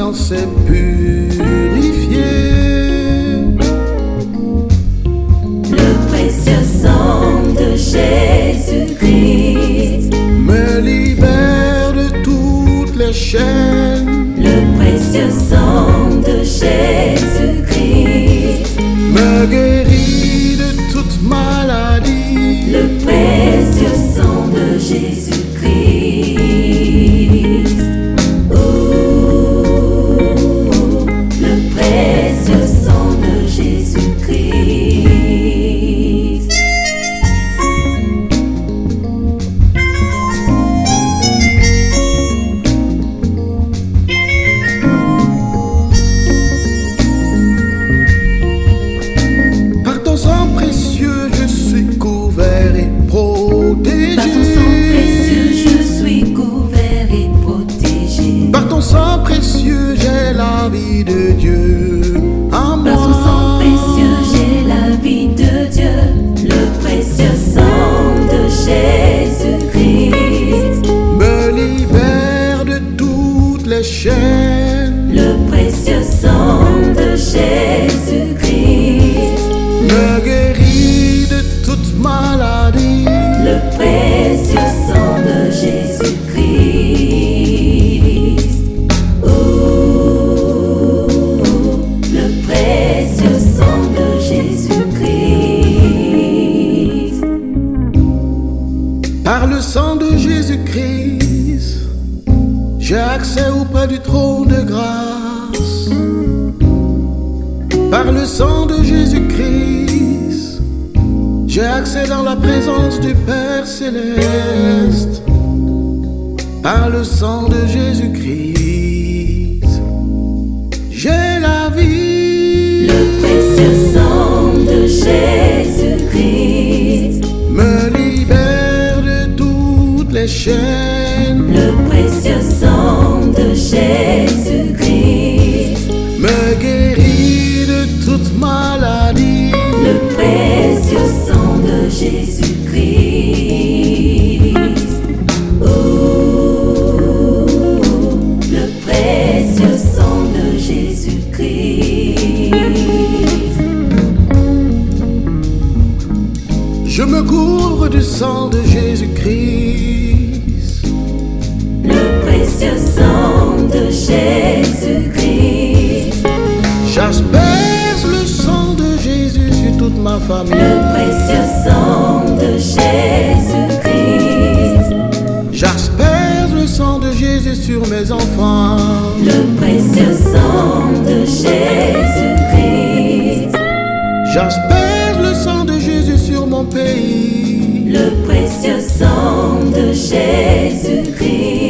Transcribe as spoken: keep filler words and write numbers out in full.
conscience est purifiée. Le précieux sang de Jésus-Christ Me libère de toutes les chaînes. Le précieux sang de Jésus-Christ Me guérit de toute maladie. Le précieux sang de Jésus-Christ. Oh, le précieux sang de Jésus-Christ. Par ton sang précieux, je suis couvert et protégé. Par ton sang précieux, je suis couvert et protégé. Par ton sang précieux, j'ai la vie de Dieu en moi. Par ton sang précieux, j'ai la vie de Dieu. Le précieux sang de Jésus-Christ Me libère de toutes les chaînes. Le précieux sang de Jésus-Christ Me guérit de toute maladie. Le précieux sang de Jésus-Christ. Oh, le précieux sang de Jésus-Christ. Par le sang de Jésus-Christ, j'ai accès auprès du trône de grâce. Par le sang de Jésus-Christ, j'ai accès dans la présence du Père céleste. Par le sang de Jésus-Christ, j'ai la vie. Le précieux sang de Jésus-Christ Me libère de toutes les chaînes. Le précieux sang de Jésus-Christ Me guérit de toute maladie. Le précieux sang de Jésus-Christ. Oh, le précieux sang de Jésus-Christ. Je me couvre du sang de Jésus-Christ. Le précieux sang de Jésus-Christ. J'asperge le sang de Jésus sur toute ma famille. Le précieux sang de Jésus-Christ. J'asperge le sang de Jésus sur mes enfants. Le précieux sang de Jésus-Christ. J'asperge le sang de Jésus sur mon pays. Le précieux sang de Jésus-Christ.